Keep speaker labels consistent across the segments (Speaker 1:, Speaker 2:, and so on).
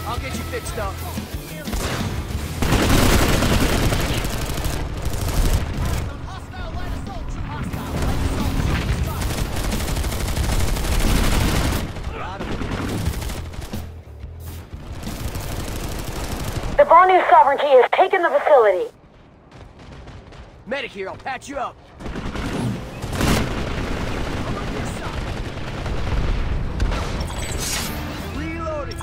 Speaker 1: I'll get you fixed up.
Speaker 2: The Banu Sovereignty has taken the facility.
Speaker 1: Medic here, I'll patch you up. Reloading.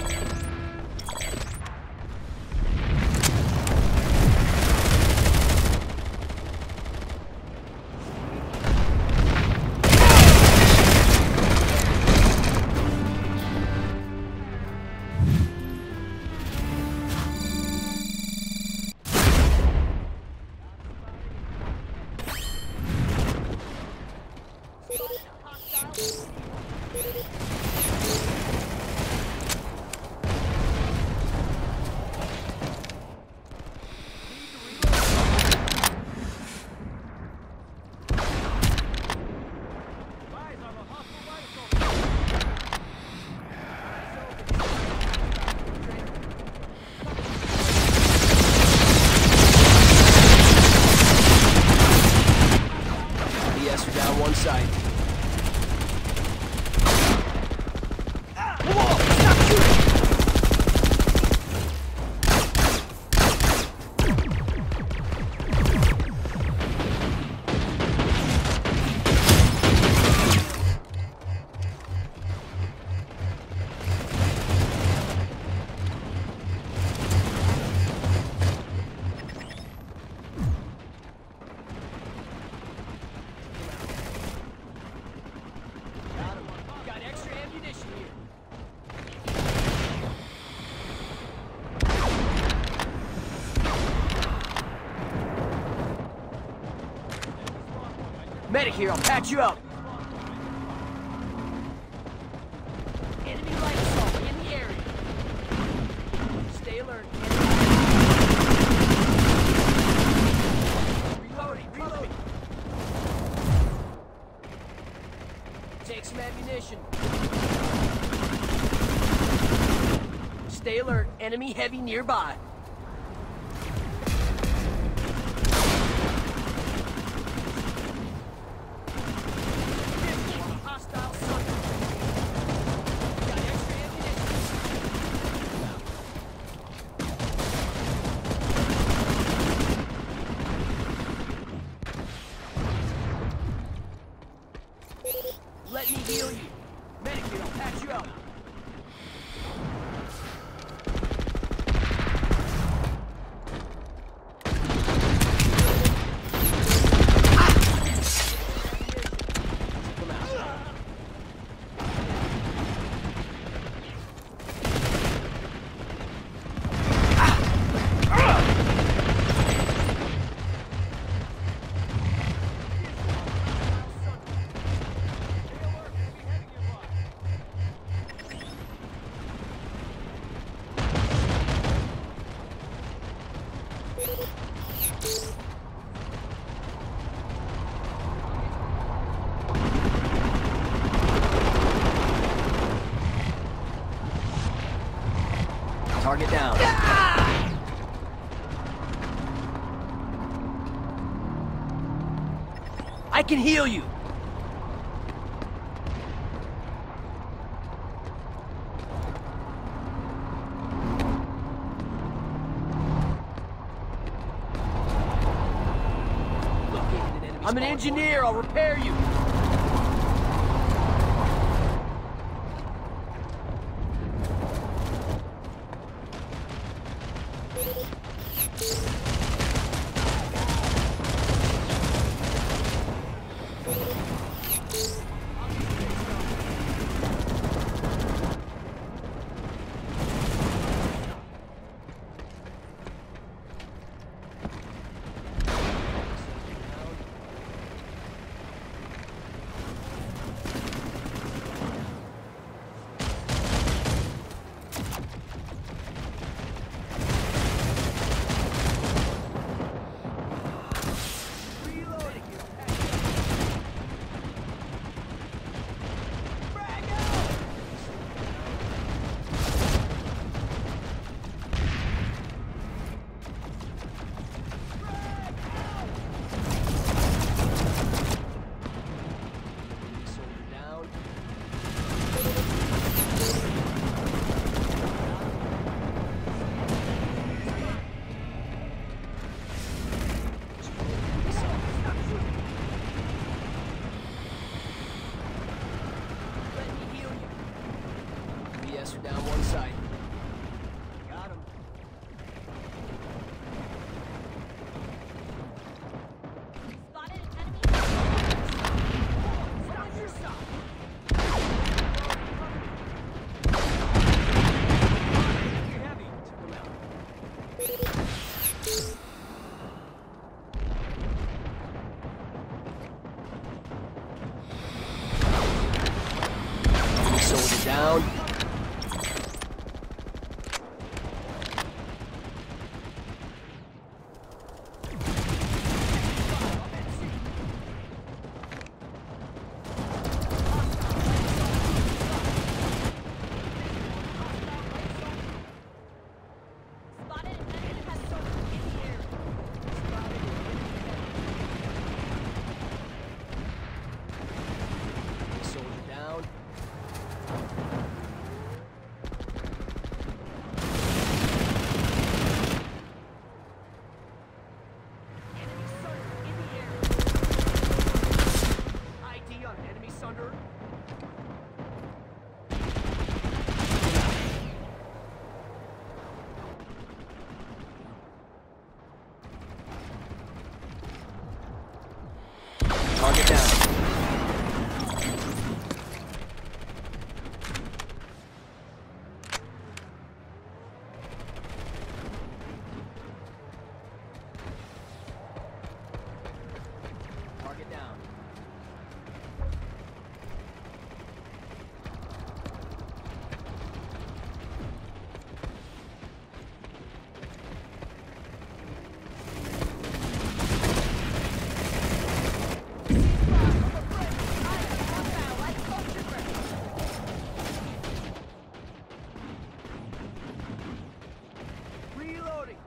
Speaker 1: Yes, we're down one side. Got extra ammunition here. Medic here, I'll patch you up. Enemy light assault in the area. Stay alert. Reloading. Take some ammunition. Stay alert. Enemy heavy nearby. Hostile subject. Got extra ammunition. Let me heal you. Medic here, I'll patch you up. Target down. I can heal you. I'm an engineer, I'll repair you. Down one side. Got him.
Speaker 3: Spotted an enemy.
Speaker 1: Stop your shot. You're heavy. Took him out. Soldier down.
Speaker 3: Spotted an enemy has soldier in the air.
Speaker 1: Soldier down.
Speaker 3: Enemy soldier in the air.
Speaker 1: ID on enemy Sunder. Target down. Target down. Reloading.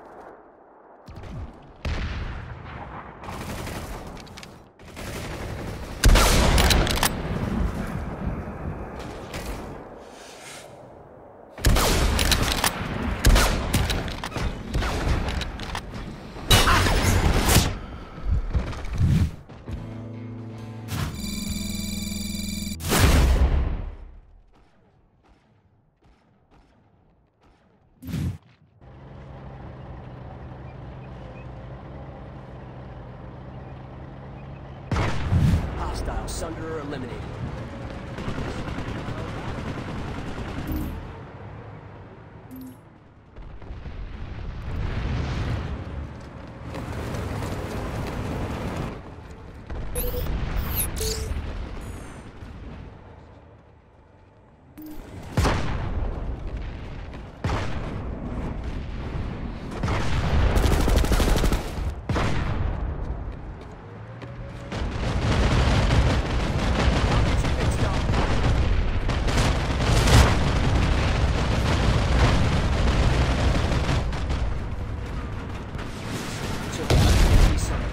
Speaker 1: Hostile Sunderer eliminated. Took out enemy Sunder.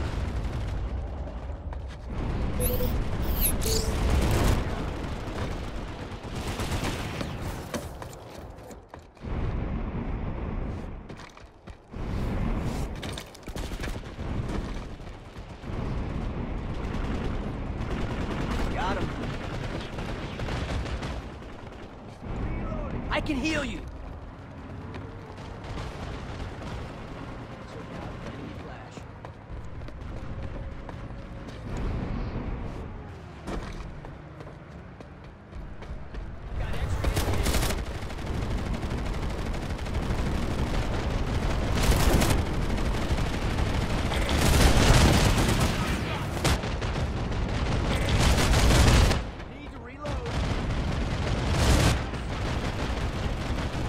Speaker 1: Got him. I can heal you. Took out enemy Flash. Got extra ammunition. Need to reload.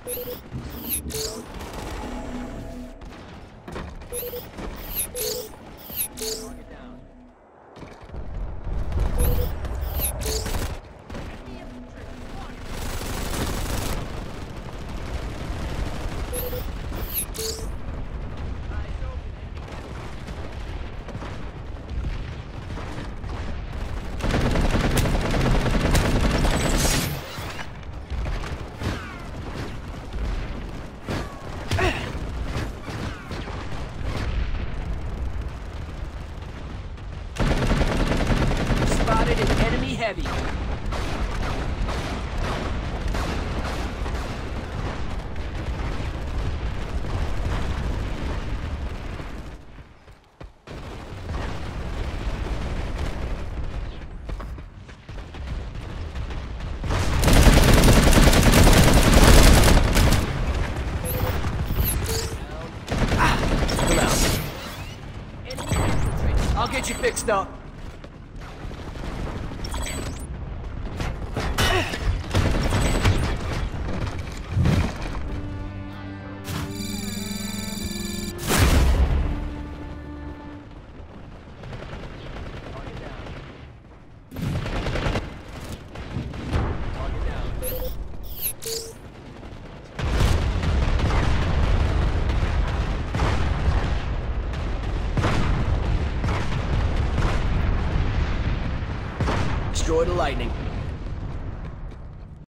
Speaker 1: Target down. Spotted an enemy heavy. Come out. Enemy infiltrated. I'll get you fixed up. Destroy the lightning.